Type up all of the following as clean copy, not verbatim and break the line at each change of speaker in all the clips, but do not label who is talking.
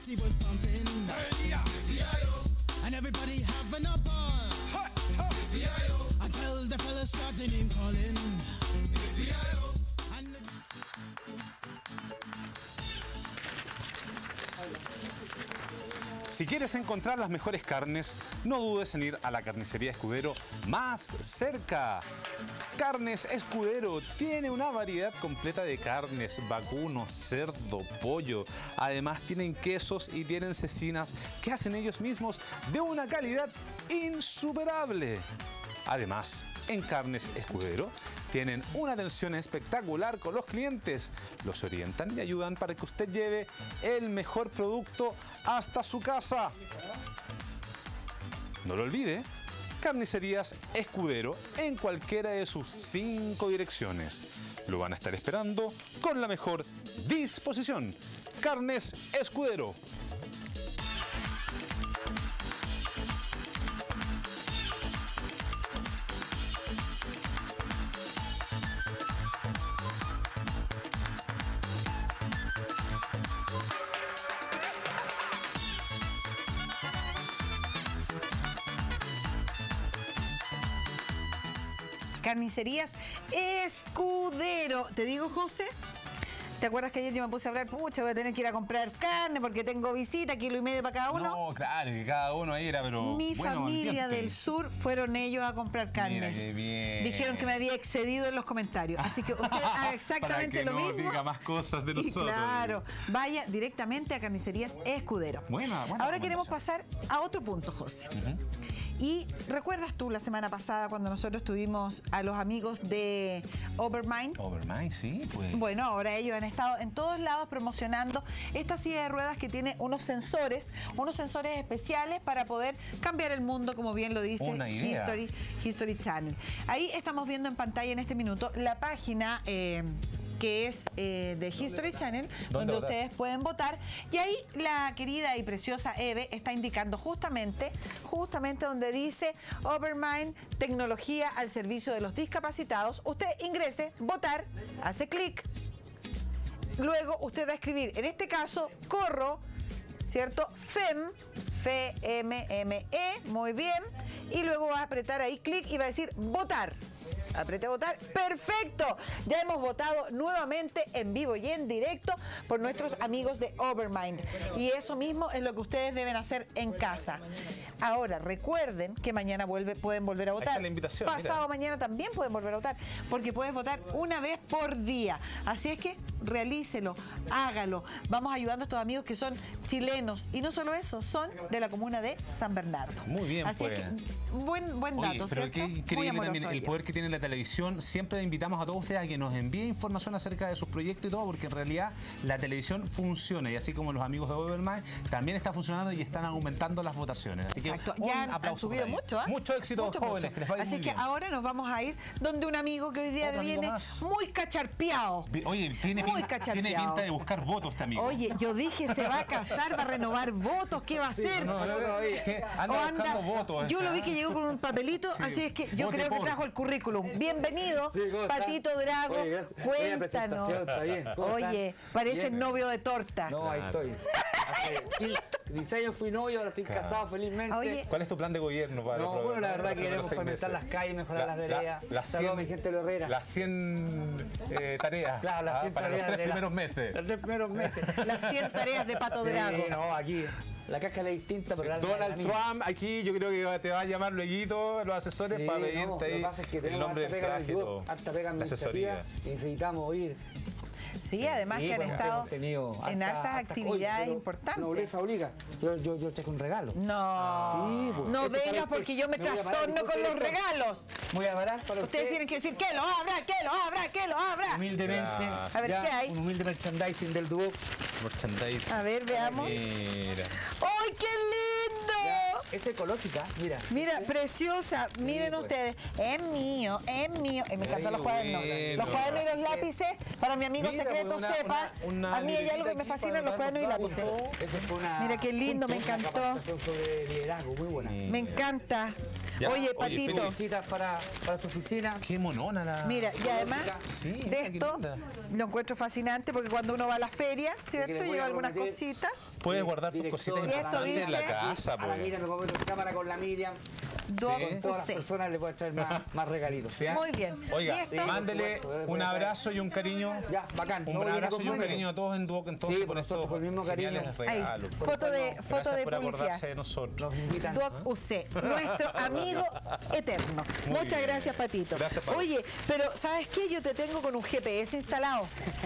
party was pumping. And everybody having a ball. Until the fellas started name calling. And
Si quieres encontrar las mejores carnes, no dudes en ir a la carnicería Escudero más cerca. Carnes Escudero tiene una variedad completa de carnes, vacuno, cerdo, pollo. Además tienen quesos y tienen cecinas que hacen ellos mismos de una calidad insuperable. Además, en Carnes Escudero tienen una atención espectacular con los clientes. Los orientan y ayudan para que usted lleve el mejor producto hasta su casa. No lo olvide, Carnicerías Escudero en cualquiera de sus 5 direcciones. Lo van a estar esperando con la mejor disposición. Carnes Escudero.
Carnicerías Escudero. ¿Te digo, José? ¿Te acuerdas que ayer yo me puse a hablar? Pucha, voy a tener que ir a comprar carne porque tengo visita, 1,5 kilos para cada uno.
No, claro, que cada uno ahí era, pero
Mi familia del sur fueron ellos a comprar carne.
Mira qué bien.
Dijeron que me había excedido en los comentarios. Así que usted haga exactamente lo mismo.
Para que no diga más cosas de nosotros.
Claro, vaya directamente a Carnicerías Escudero.
Buena
Ahora queremos pasar a otro punto, José. Y recuerdas tú la semana pasada cuando nosotros tuvimos a los amigos de Overmind.
Overmind, sí, pues.
Bueno, ahora ellos han estado en todos lados promocionando esta silla de ruedas que tiene unos sensores especiales para poder cambiar el mundo, como bien lo dice History Channel. Ahí estamos viendo en pantalla en este minuto la página que es de History Channel, donde ustedes pueden votar. Y ahí la querida y preciosa Eve está indicando justamente donde dice Overmind, tecnología al servicio de los discapacitados. Usted ingrese, votar, hace clic. Luego usted va a escribir, en este caso, corro, ¿cierto? FEM, F-M-M-E, muy bien. Y luego va a apretar ahí clic y va a decir votar. Apriete a votar. ¡Perfecto! Ya hemos votado nuevamente en vivo y en directo por nuestros amigos de Overmind. Y eso mismo es lo que ustedes deben hacer en casa. Ahora, recuerden que mañana pueden volver a votar.
Ahí está la invitación,
pasado mañana también pueden volver a votar, porque puedes votar una vez por día. Así es que realícelo, hágalo. Vamos ayudando a estos amigos que son chilenos. Y no solo eso, son de la comuna de San Bernardo.
Muy bien,
así
pues.
Es que, buen dato,
pero
¿cierto?
qué increíble también el poder que tiene la televisión. Siempre invitamos a todos ustedes a que nos envíen información acerca de sus proyectos y todo, porque en realidad la televisión funciona, y así como los amigos de Overmind también está funcionando y están aumentando las votaciones. Así
exacto,
que
ya han subido mucho, ¿eh?
Mucho éxito,
mucho,
jóvenes, que les vaya
así
muy
que
bien.
ahora nos vamos a ir donde un amigo que hoy día viene muy cacharpeado.
Oye, tiene pinta de buscar votos este amigo.
Oye, yo dije, se va a casar, va a renovar votos, ¿qué va a hacer?
Anda buscando votos.
Yo lo vi que llegó con un papelito, así es que yo creo que trajo el currículum. Bienvenido, Patito Drago, cuéntanos. Oye, parece el novio de torta.
No, ahí estoy. Hace 15 años fui novio, ahora estoy casado felizmente.
Oye,
¿cuál es tu plan de gobierno para
bueno, la verdad que queremos pavimentar las calles, mejorar las veredas. Saludos a mi gente de Herrera.
Las 100 tareas.
Claro, las 100
para
tareas
los 3 primeros meses.
Los 3 primeros meses.
Las 100 tareas de Pato Drago.
Sí, no, aquí. La cáscara es distinta, pero
Donald Trump, aquí yo creo que te va a llamar luego los asesores para pedirte ahí el nombre del traje y todo.
Harta pega administrativa y necesitamos oír.
Sí, además que han estado en hartas actividades importantes.
Nobleza obliga. Yo traje un regalo.
No,
sí, pues,
no vengas porque yo me trastorno con los regalos.
Voy a parar para
ustedes tienen que decir que lo abra, que lo abra, que lo abra.
Humildemente.
A ver, ¿qué hay?
Un humilde merchandising del dúo.
Merchandising.
A ver, veamos.
Mira.
¡Ay, qué lindo!
Es ecológica, mira.
Mira, preciosa. Miren
pues.
ustedes. Es mío, es mío. Me encantan los cuadernos.
bueno.
Los cuadernos y los lápices, para mi amigo
Mira,
secreto
pues,
sepa. A mí hay algo que me fascina, los cuadernos y lápices. Mira qué lindo, me encantó.
Sobre liderazgo, muy buena.
Me encanta.
Ya,
Oye,
oye,
Patito.
Felicita para su oficina.
Qué monona la...
Mira, y además
Sí,
de
mira qué
esto
linda.
lo encuentro fascinante porque cuando uno va a la feria, ¿cierto?
les voy
Lleva
a
algunas
prometer-
cositas.
Puedes guardar tus
Director,
cositas
Y esto
importantes en la
dice-
casa,
A la
pues.
Miriam, me pongo en cámara con la Miriam.
Doc
Sí.
Todas las
Use.
personas les voy a traer más regalitos.
¿Sí?
Muy bien.
Oiga,
¿Y esto?
mándele un abrazo y un cariño.
Ya, bacán.
Un
No, viene
abrazo
con
y un
número.
cariño a todos en Duoc, entonces,
Sí,
por
por
estos
nosotros, con el mismo cariño.
geniales regalos.
Foto de
Gracias por
publicidad.
acordarse de nosotros.
Nos invitan.
Doc UC, nuestro amigo eterno.
Muy
Muchas
bien.
gracias, Patito.
Gracias, Pablo.
Oye, pero ¿sabes qué? Yo te tengo con un GPS instalado.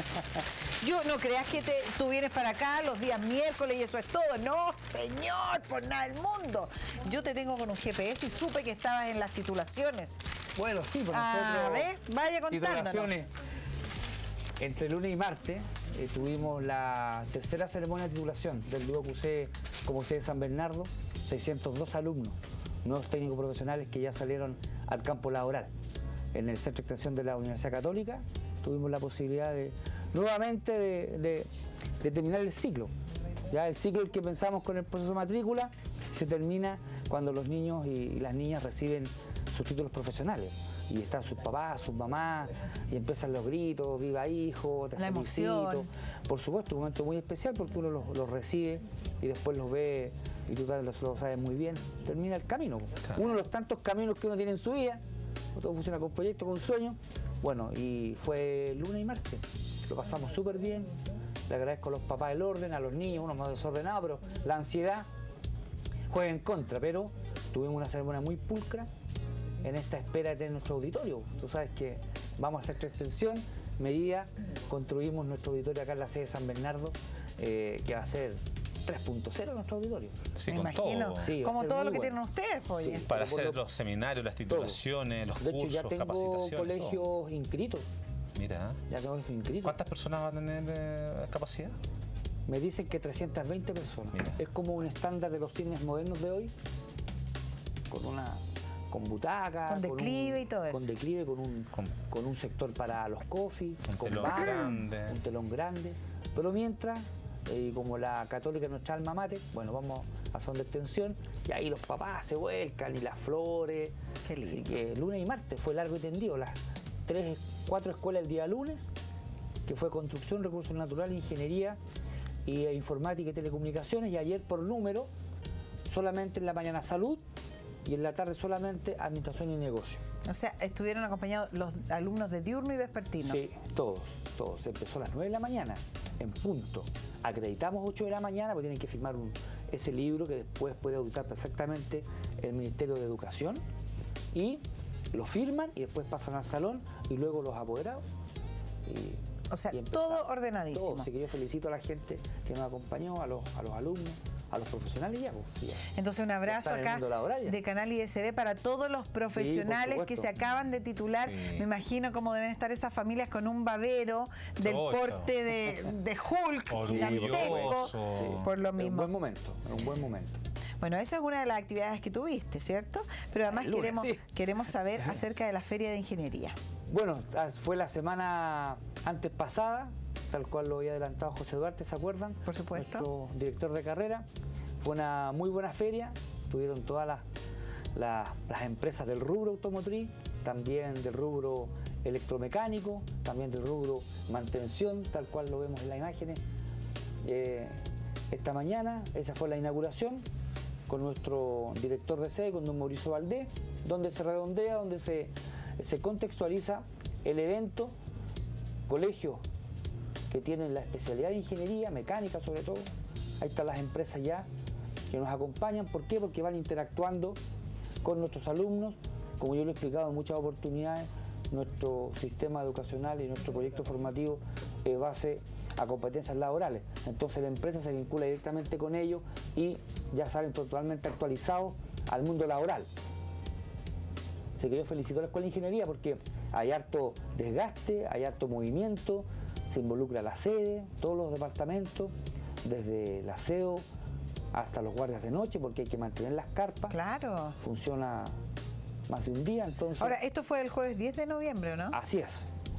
Yo no creas que tú vienes para acá los días miércoles y eso es todo. No, señor, por nada del mundo. Yo te tengo con un GPS y supe que estabas en las titulaciones.
Bueno, sí, por
A
nosotros.
ver, vaya contándonos.
Titulaciones. Entre lunes y martes tuvimos la tercera ceremonia de titulación del Duoc UC como sede de San Bernardo, 602 alumnos, nuevos técnicos profesionales que ya salieron al campo laboral. En el Centro de Extensión de la Universidad Católica tuvimos la posibilidad de nuevamente de terminar el ciclo. Ya el ciclo que pensamos con el proceso de matrícula se termina cuando los niños y las niñas reciben sus títulos profesionales. Y están sus papás, sus mamás, y empiezan los gritos, viva hijo, te
La
felicito.
emoción.
Por supuesto, un momento muy especial porque uno los recibe y después los ve y tú lo sabes muy bien. Termina el camino.
Claro.
Uno de los tantos caminos que uno tiene en su vida, todo funciona con proyectos, con sueños. Bueno, y fue lunes y martes. Lo pasamos súper bien. Le agradezco a los papás el orden, a los niños, unos más desordenados, pero la ansiedad juega en contra. Pero tuvimos una ceremonia muy pulcra en esta espera de tener nuestro auditorio. Tú sabes que vamos a hacer tu extensión, medida, construimos nuestro auditorio acá en la sede de San Bernardo, que va a ser 3.0 nuestro auditorio.
Sí,
Me
con
imagino.
todo.
Sí, va a
Como
ser
todo
muy
lo que
bueno.
tienen ustedes, oye.
Sí.
Para
Pero por
hacer
lo-
los seminarios, las titulaciones, los
De hecho,
cursos,
ya tengo
capacitaciones. todo.
colegios inscritos.
Mira,
Ya tengo colegios inscritos.
¿cuántas personas van a tener capacidad?
Me dicen que 320 personas.
Mira.
Es como un estándar de los cines modernos de hoy, con butacas,
Con declive y todo eso.
Con declive, con un sector para los coffees,
Un
con
telón
bar,
grande.
un telón grande. Pero mientras, como la católica es nuestra alma mater, bueno, vamos a zona de extensión y ahí los papás se vuelcan y las flores.
Qué lindo.
Así que lunes y martes fue largo y tendido. Las 4 escuelas el día lunes, que fue construcción, recursos naturales, ingeniería y informática y telecomunicaciones, y ayer por número solamente en la mañana salud y en la tarde solamente administración y negocio.
O sea, estuvieron acompañados los alumnos de diurno y vespertino.
Sí, todos. Empezó a las 9 de la mañana, en punto. Acreditamos 8 de la mañana porque tienen que firmar ese libro que después puede auditar perfectamente el Ministerio de Educación, y lo firman y después pasan al salón y luego los apoderados.
O sea,
y empezamos.
todo ordenadísimo.
Todo, así que yo felicito a la gente que nos acompañó, a los alumnos, a los profesionales ya. Pues, sí, ya.
Entonces un abrazo
Ya está en el
acá
mundo laboral ya.
de Canal ISB para todos los profesionales que
supuesto.
se acaban de titular.
Sí.
Me imagino cómo deben estar esas familias con un babero del
Ocho.
porte de Hulk
Orgulloso.
gigantesco.
Sí.
Por lo
En
mismo.
un buen momento, en un buen momento.
Bueno, esa es una de las actividades que tuviste, ¿cierto? Pero además
El lunes, sí.
queremos saber acerca de la Feria de Ingeniería.
Bueno, fue la semana antes pasada, tal cual lo había adelantado José Duarte, ¿se acuerdan?
Por supuesto.
Nuestro director de carrera. Fue una muy buena feria, tuvieron todas las empresas del rubro automotriz, también del rubro electromecánico, también del rubro mantención, tal cual lo vemos en las imágenes. Esta mañana, esa fue la inauguración con nuestro director de sede, con don Mauricio Valdés, donde se redondea, donde se contextualiza el evento, colegios que tienen la especialidad de ingeniería, mecánica sobre todo. Ahí están las empresas ya que nos acompañan. ¿Por qué? Porque van interactuando con nuestros alumnos. Como yo lo he explicado en muchas oportunidades, nuestro sistema educacional y nuestro proyecto formativo es base a competencias laborales. Entonces la empresa se vincula directamente con ellos y ya salen totalmente actualizados al mundo laboral. Así que yo felicito a la Escuela de Ingeniería porque hay harto desgaste, hay harto movimiento, se involucra la sede, todos los departamentos, desde el aseo, hasta los guardias de noche, porque hay que mantener las carpas.
Claro.
Funciona más de un día, entonces...
Ahora, esto fue el jueves 10 de noviembre, ¿no?
Así es.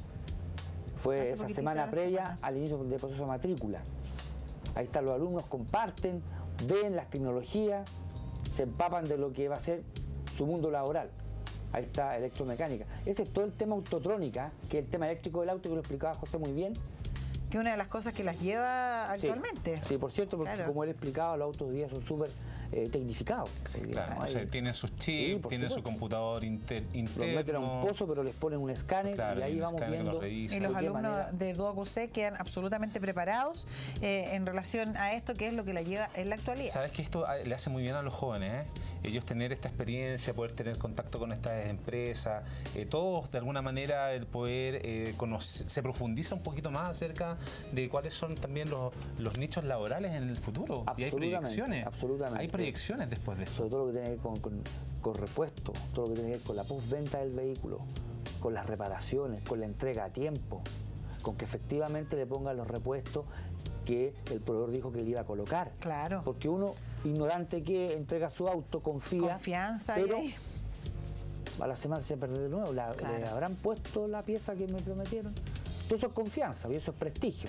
Fue
Hace
esa
poquitito
semana
la
previa
semana.
al inicio del proceso de matrícula. Ahí están los alumnos, comparten, ven las tecnologías, se empapan de lo que va a ser su mundo laboral. Ahí está electromecánica. Ese es todo el tema autotrónica, que es el tema eléctrico del auto, que lo explicaba José muy bien.
Que una de las cosas que las lleva actualmente.
Sí, por cierto, porque
Claro.
como él explicaba, los autos hoy día son súper tecnificados.
Claro, entonces tienen sus chips,
por
tienen su
supuesto.
computador interno.
Los meten a un pozo, pero les ponen un escáner,
Claro,
y ahí
y un
vamos
escáner que
viendo.
los revisa.
Y los
de qué
alumnos
manera.
de DuoQC quedan absolutamente preparados en relación a esto, que es lo que la lleva en la actualidad.
Sabes que esto le hace muy bien a los jóvenes, ¿eh? Ellos tener esta experiencia, poder tener contacto con estas empresas, todos de alguna manera el poder conocer, se profundiza un poquito más acerca de cuáles son también los nichos laborales en el futuro. Y hay proyecciones.
Absolutamente.
Hay proyecciones después de esto.
Sobre todo lo que tiene que ver con repuesto, todo lo que tiene que ver con la postventa del vehículo, con las reparaciones, con la entrega a tiempo, con que efectivamente le pongan los repuestos que el proveedor dijo que le iba a colocar.
Claro.
Porque uno, ignorante que entrega su auto, confía,
Confianza
pero
y ahí.
a la semana se pierde de nuevo.
Claro.
¿Le habrán puesto la pieza que me prometieron? Todo eso es confianza y eso es prestigio.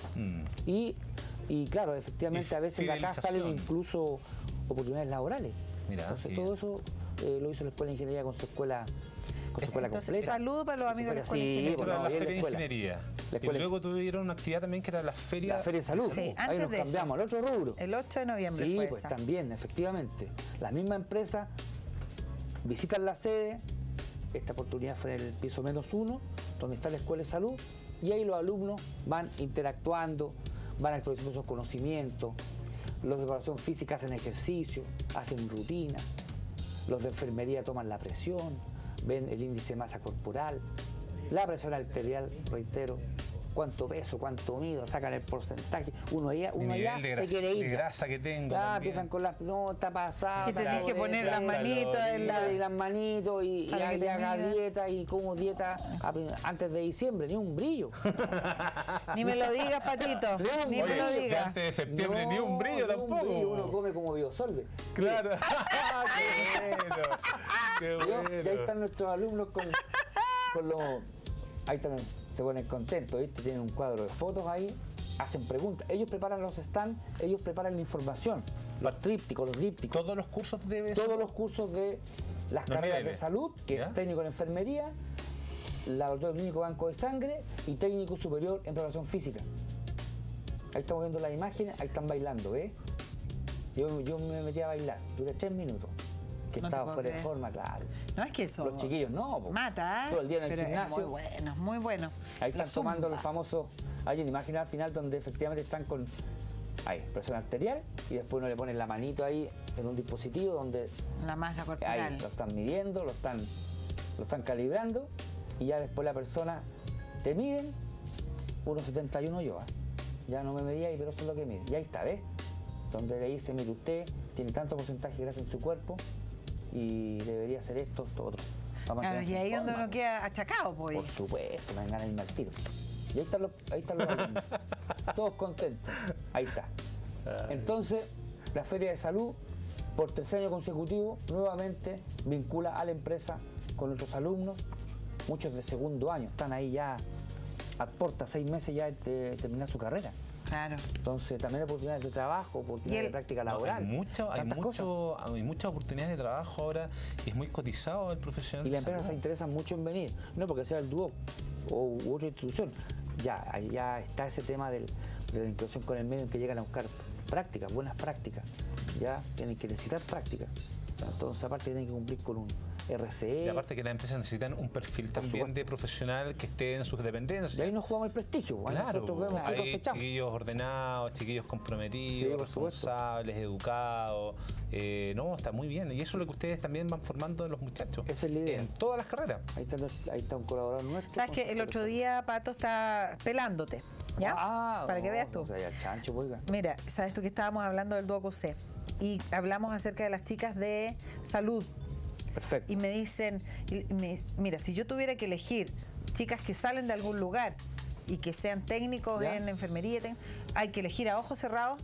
Y claro, efectivamente a veces de acá salen
Fidelización.
incluso oportunidades laborales.
Mira,
Entonces
sí.
todo eso lo hizo la Escuela de Ingeniería con su escuela
Entonces,
completa.
saludo para los amigos de la Escuela de
Sí,
Ingeniería.
Esto
bueno,
era la
bien la
Feria de
escuela.
Ingeniería.
La
Y
escuela-
luego tuvieron una actividad también que era la Feria,
La Feria de Salud.
Sí,
Ahí
antes
nos
de eso.
cambiamos al otro rubro.
El 8 de noviembre
Sí,
fue
pues
esa.
también, efectivamente. La misma empresa visitan la sede, esta oportunidad fue en el piso -1, donde está la Escuela de Salud, y ahí los alumnos van interactuando, van actualizando sus conocimientos, los de preparación física hacen ejercicio, hacen rutina, los de enfermería toman la presión, ven el índice de masa corporal, la presión arterial, reitero, cuánto peso, cuánto mido, sacan el porcentaje, uno allá
mi nivel de
se quiere ir.
de grasa que tengo.
Ya
también.
empiezan con las notas pasadas.
Que tenés que poner las manitos en la...
Y las manitos y
Para que te
haga
mida.
dieta y como dieta antes de diciembre, ni un brillo.
Ni me lo digas, Patito. Ni me lo
Oye,
digas.
antes de septiembre ni un brillo
ni un
tampoco.
brillo, uno come como biosolve.
Claro. Qué bueno. Qué bueno.
Y ahí están nuestros alumnos con los... Ahí también se ponen contentos, ¿viste? Tienen un cuadro de fotos ahí, hacen preguntas. Ellos preparan los stands, ellos preparan la información, los trípticos, los dípticos.
Todos los cursos de
Todos los cursos de las
Los
carreras
niveles.
de salud, que
¿Ya?
es técnico en enfermería, laboratorio clínico banco de sangre y técnico superior en preparación física. Ahí estamos viendo las imágenes, ahí están bailando, ¿ves? Yo me metí a bailar, duré 3 minutos, que
No te
estaba
puedo
fuera de
creer.
forma, claro.
No es que eso
Los chiquillos no, po.
mata, ¿eh?
Todo el día en el
Pero
gimnasio.
es muy bueno, muy bueno.
Ahí están
La
tomando
zumba.
los famosos, hay una imagen al final donde efectivamente están con presión arterial y después uno le pone la manito ahí en un dispositivo donde
La masa
ahí
corporal.
lo están midiendo, lo están calibrando y ya después la persona te miden 1,71 yo, ya no me medía ahí, pero eso es lo que mide. Y ahí está, ¿ves? Donde le dice, mire usted tiene tanto porcentaje de grasa en su cuerpo y debería hacer esto, otro.
Claro, y ahí es donde uno queda achacado, pues.
Por supuesto, me dan ganas de irme al tiro. Y ahí están los alumnos, todos contentos. Ahí está. Entonces, la Feria de Salud, por 3 años consecutivos, nuevamente vincula a la empresa con nuestros alumnos, muchos de segundo año, están ahí ya a puerta 6 meses ya de terminar su carrera.
Claro.
Entonces, también oportunidades de trabajo, oportunidades de práctica laboral. tantas cosas.
Hay muchas oportunidades de trabajo ahora y es muy cotizado el profesional.
Y
de
las empresas se
salud.
interesan mucho en venir, no porque sea el Duoc u otra institución. Ya está ese tema de la inclusión con el medio en que llegan a buscar prácticas, buenas prácticas. Ya tienen que necesitar prácticas. Entonces, aparte, tienen que cumplir con un RCE.
Y aparte que las empresas necesitan un perfil también
supuesto.
de profesional que esté en sus dependencias.
Y ahí nos jugamos el prestigio. Ahí
Claro,
nosotros vemos qué
hay
cosechamos.
chiquillos ordenados, chiquillos
Sí,
comprometidos,
por supuesto.
responsables, educados. No, está muy bien. Y eso es lo que ustedes también van formando en los muchachos.
Esa es la idea.
En todas las carreras.
Ahí está un colaborador nuestro.
¿Sabes que el otro día Pato está pelándote? ¿Ya? Para que veas tú.
O sea, ya chancho, oiga.
Mira, sabes tú que estábamos hablando del DuoQC y hablamos acerca de las chicas de salud.
Perfecto.
Y me dicen, mira, si yo tuviera que elegir chicas que salen de algún lugar y que sean técnicos
¿Ya?
en enfermería, hay que elegir a ojos cerrados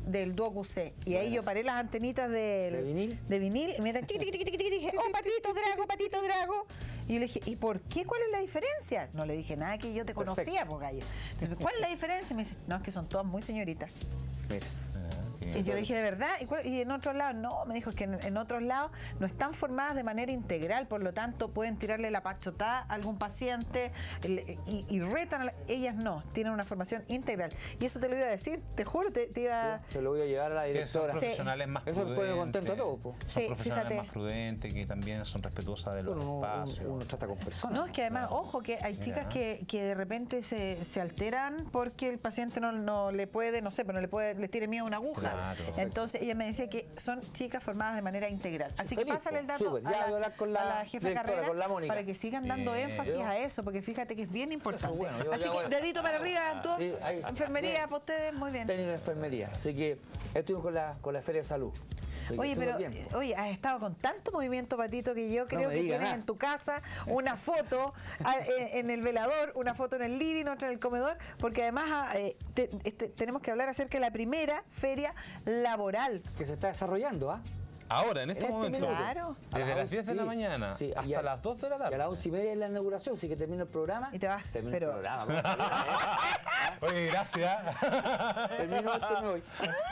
del Duoc UC. Y ahí yo paré las antenitas
¿De vinil?
De vinil y me dije, oh, Patito Drago. Y yo le dije, ¿y por qué? ¿Cuál es la diferencia? No le dije nada que yo te conocía, pues, gallo. Entonces, ¿cuál es la diferencia? Y me dice, no, es que son todas muy señoritas.
Mira.
Y yo le dije, ¿de verdad? ¿Y en otros lados? No, me dijo, es que en otros lados no están formadas de manera integral, por lo tanto pueden tirarle la pachotada a algún paciente y retan ellas no, tienen una formación integral. Y eso te lo iba a decir, te juro, te iba...
Se lo voy a llevar a la directora.
Son profesionales más
Eso
prudentes.
pone contento a todos, po.
Son
Sí,
profesionales
fíjate.
más prudentes, que también son respetuosas de los espacios.
Uno trata con personas.
No, es que además, ojo, que hay chicas que de repente se alteran porque el paciente no le puede, no sé, pero le tiene miedo a una aguja.
Claro.
Entonces ella me decía que son chicas formadas de manera integral. Así que
Feliz,
pásale el
po.
dato
Súper. Ya voy a hablar con
a la jefa de
directora,
carrera
con la Mónica.
para que sigan dando énfasis a eso, porque fíjate que es bien importante.
Eso es bueno, yo
Así
ya
que
voy.
dedito para arriba, tú,
Sí, ahí.
enfermería
Bien.
para ustedes, muy bien.
Técnico de enfermería. Así que estuvimos con la Feria de Salud. Así que
Oye,
súper
pero
bien.
oye, has estado con tanto movimiento, Patito, que yo creo
me
que
diga
tienes
nada.
en tu casa una foto en el velador, una foto en el living, otra en el comedor, porque además tenemos que hablar acerca de la primera feria laboral.
Que se está desarrollando, ¿ah?
Ahora, en este
En este
momento,
minuto.
Claro.
desde las 10 de la
Sí,
mañana
sí, y
hasta las 2 de la
Y a las
tarde.
11:30 es la inauguración, así que termino el programa.
Y te vas,
Termino
pero-
el programa. ¿Cómo se llama,
Oye, gracias.
Termino esto y me voy.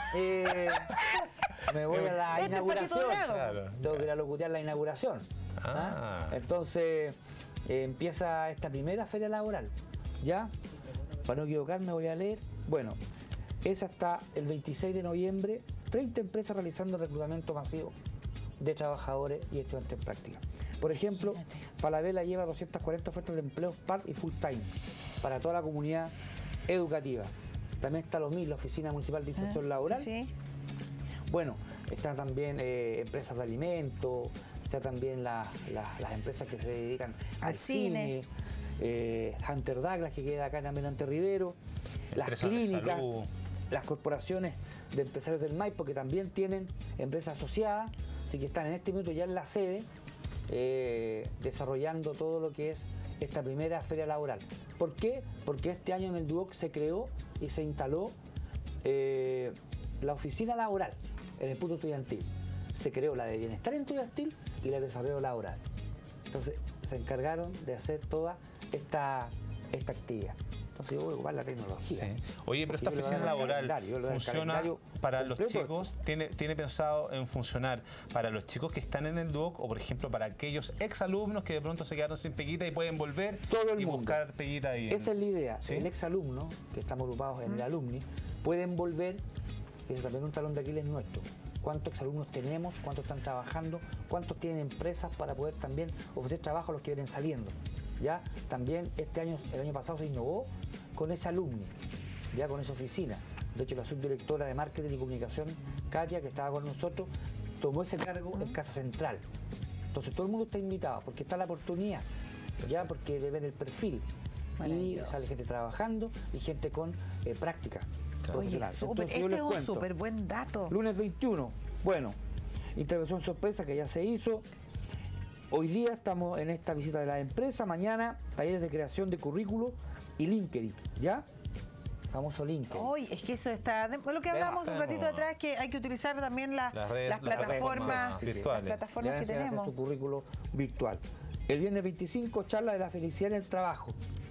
Me voy a la
Este es
inauguración.
Patito Drago.
Claro.
Tengo que ir a locutear la inauguración.
Ah.
Entonces, empieza esta primera feria laboral. ¿Ya? Para no equivocarme, voy a leer. Bueno, es hasta el 26 de noviembre. 30 empresas realizando reclutamiento masivo de trabajadores y estudiantes en práctica. Por ejemplo, Falabella lleva 240 ofertas de empleo part y full time para toda la comunidad educativa. También está los MIL, la Oficina Municipal de Inserción Laboral.
Sí.
Bueno, están también empresas de alimentos, están también las empresas que se dedican
Al
al
cine.
Hunter Douglas, que queda acá en Almirante Rivero, las
Empresas de
clínicas,
salud.
las corporaciones de empresarios del Maipo, que también tienen empresas asociadas, así que están en este minuto ya en la sede desarrollando todo lo que es esta primera feria laboral. ¿Por qué? Porque este año en el Duoc se creó y se instaló la oficina laboral en el punto estudiantil. Se creó la de bienestar estudiantil y la de desarrollo laboral. Entonces se encargaron de hacer toda esta actividad. Entonces yo voy a ocupar la tecnología.
Sí. Oye, pero esta
Porque yo
oficina
le voy a dar el
laboral
calendario, yo le voy a dar el
funciona
calendario
para los
completo.
chicos, tiene pensado en funcionar para los chicos que están en el Duoc o, por ejemplo, para aquellos exalumnos que de pronto se quedaron sin peguita y pueden volver
Todo el
y
mundo.
buscar peguita ahí.
Esa es la idea.
¿Sí?
El exalumno, que estamos agrupados en el alumni, pueden volver, y eso también es un talón de Aquiles nuestro. ¿Cuántos exalumnos tenemos? ¿Cuántos están trabajando? ¿Cuántos tienen empresas para poder también ofrecer trabajo a los que vienen saliendo? ¿Ya? También el año pasado se innovó con ese alumni, ya con esa oficina. De hecho, la subdirectora de Marketing y Comunicación, Katia, que estaba con nosotros, tomó ese cargo en Casa Central. Entonces todo el mundo está invitado, porque está la oportunidad, ya porque deben el perfil. Y
Maravilloso.
sale gente trabajando y gente con práctica
Oye,
profesional.
súper,
Entonces, yo
este
les
es un
cuento.
súper buen dato.
Lunes 21, bueno, intervención sorpresa que ya se hizo. Hoy día estamos en esta visita de la empresa, mañana talleres de creación de currículo y LinkedIn, ¿ya? Famoso LinkedIn.
Hoy es que eso está, lo que hablábamos un ratito atrás, que hay que utilizar también las plataformas,
virtuales.
las plataformas que
Ya se hace
tenemos.
su currículo virtual. El viernes 25, charla de la felicidad en el trabajo.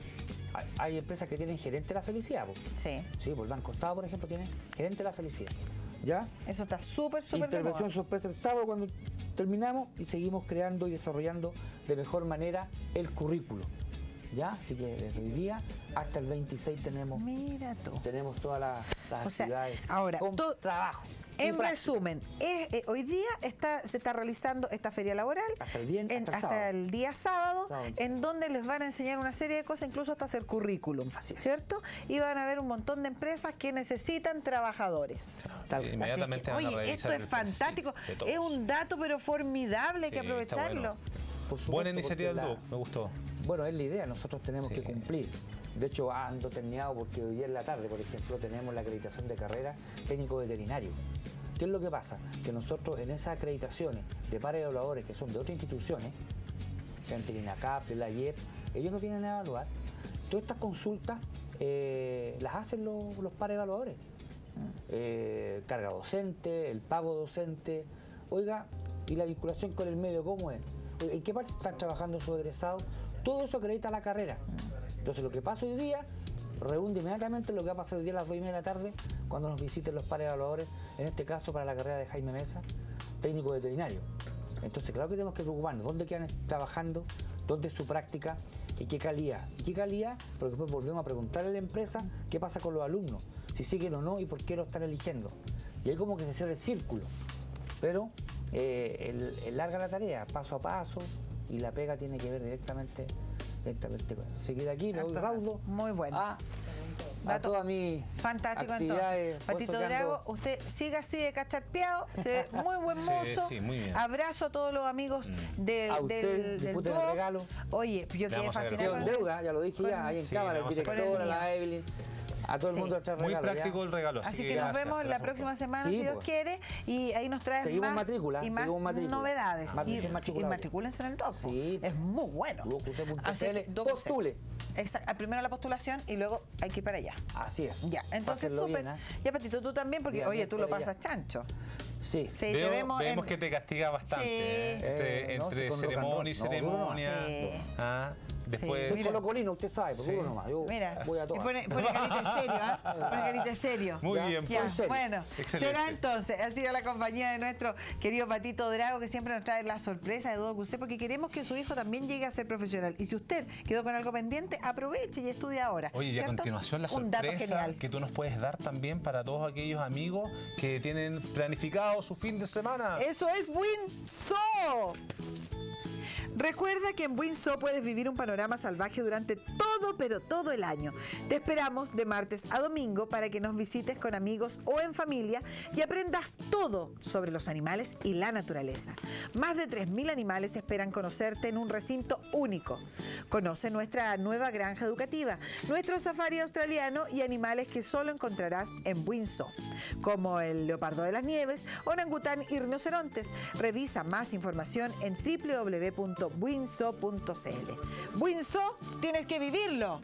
Hay empresas que tienen gerente de la felicidad, po.
Sí,
Sí, por el Banco Estado, por ejemplo, tiene gerente de la felicidad. ¿Ya?
eso está súper de moda.
Intervención sorpresa el sábado cuando terminamos y seguimos creando y desarrollando de mejor manera el currículo. ¿Ya? Así que desde hoy día hasta el 26 tenemos
Mira tú.
todas las
O sea,
actividades
ahora,
con trabajo. y
En
práctica.
resumen, hoy día se está realizando esta feria laboral
Hasta el viernes, hasta el sábado.
el día sábado,
Sábado.
en donde les van a enseñar una serie de cosas, incluso hasta hacer currículum,
Así es.
¿cierto? Y van a ver un montón de empresas que necesitan trabajadores.
Tal cual.
Inmediatamente
Así que,
van a
oye, esto
revisar
es
el perfil
fantástico,
de todos.
es un dato pero formidable, hay que
Sí, está
aprovecharlo.
bueno.
Por supuesto,
Buena iniciativa del
porque
Duoc, me gustó.
Bueno, es la idea, nosotros tenemos
Sí.
que cumplir. De hecho, ando terminado porque hoy día en la tarde, por ejemplo, tenemos la acreditación de carrera técnico veterinario. ¿Qué es lo que pasa? Que nosotros en esas acreditaciones de pares evaluadores que son de otras instituciones, gente del INACAP, de la IEP, ellos nos vienen a evaluar. Todas estas consultas las hacen los pares evaluadores. carga docente, el pago docente. Oiga, ¿y la vinculación con el medio cómo es? ¿En qué parte están trabajando sus egresados? Todo eso acredita la carrera. Entonces lo que pasa hoy día reúne inmediatamente lo que va a pasar hoy día a las 2:30 de la tarde cuando nos visiten los pares evaluadores, en este caso para la carrera de Jaime Mesa, técnico veterinario. Entonces claro que tenemos que preocuparnos, ¿dónde quedan trabajando? ¿Dónde es su práctica? ¿Y qué calidad? ¿Y qué calidad? Porque después volvemos a preguntarle a la empresa qué pasa con los alumnos, si siguen o no y por qué lo están eligiendo. Y ahí como que se cierra el círculo. Pero larga la tarea, paso a paso, y la pega tiene que ver directamente con eso. Así que de aquí me voy raudo.
Muy bueno.
A toda mi
fantástico entonces. Patito Drago, usted siga así de cacharpeado, se ve muy buen mozo.
Sí, muy bien.
Abrazo a todos los amigos del
disfruten el regalo.
Oye, yo quedé fascinado.
Con deuda, ya lo dije ya, ahí en cámara, el director, la Evelyn. A todo el mundo trae regalo.
Muy práctico el regalo.
Así que nos vemos la próxima semana, si Dios quiere, y ahí nos traes más y más novedades. Y matricúlense en el DOC.
Sí.
Es muy bueno.
Así que postule.
Primero la postulación y luego hay que ir para allá.
Así es.
Ya, entonces súper. Ya, Patito, tú también, porque oye, tú lo pasas chancho.
Sí.
Vemos que te castiga bastante. Entre ceremonia y ceremonia. Después...
Soy colocolino, usted sabe, por uno nomás. Yo voy a tomar.
Pone carita en serio, Pone carita en serio.
Muy bien,
ya, bueno,
excelente.
Será entonces, ha sido la compañía de nuestro querido Patito Drago, que siempre nos trae la sorpresa de Duoc UC, porque queremos que su hijo también llegue a ser profesional. Y si usted quedó con algo pendiente, aproveche y estudie ahora.
Oye, y a continuación la sorpresa que tú nos puedes dar también para todos aquellos amigos que tienen planificado su fin de semana.
Eso es WinSo. Recuerda que en WinSo puedes vivir un panorama salvaje durante todo, pero todo el año. Te esperamos de martes a domingo para que nos visites con amigos o en familia y aprendas todo sobre los animales y la naturaleza. Más de 3.000 animales esperan conocerte en un recinto único. Conoce nuestra nueva granja educativa, nuestro safari australiano y animales que solo encontrarás en WinSo, como el leopardo de las nieves, orangután y rinocerontes. Revisa más información en www.winso.cl. WinSo, tienes que vivirlo.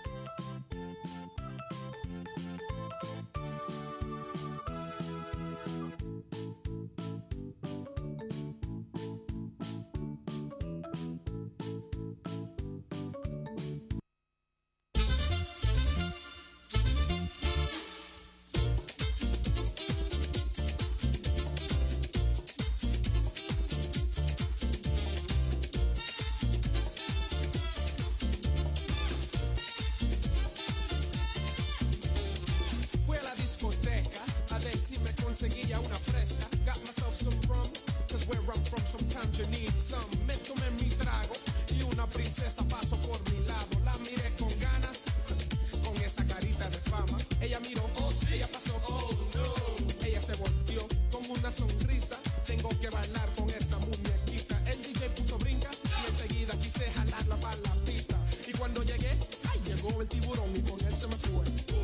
Conseguía una fresca, got myself some rum, cause where I'm from sometimes you need some. Me tomé mi trago y una princesa pasó por mi lado. La miré con ganas, con esa carita de fama. Ella miró, oh sí, ella pasó, oh no. Ella se volteó con una sonrisa. Tengo que bailar con esa muñequita. El DJ puso brinca y enseguida quise jalarla para la pista. Y cuando llegué, ay, llegó el tiburón y con él se me fue.